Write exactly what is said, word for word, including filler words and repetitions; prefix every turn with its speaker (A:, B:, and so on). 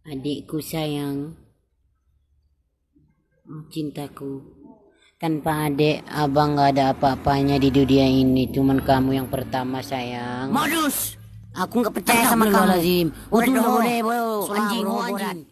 A: Adikku sayang, cintaku. Tanpa adik, abang gak ada apa-apanya di dunia ini. Cuman kamu yang pertama sayang.
B: Modus! Aku gak percaya sama kamu.
A: Lazim. Oh,
B: Udah
A: tuh
B: dong.
A: boleh, bro.
B: Anjing,
A: Ah,
B: oh
A: bro,
B: anjing.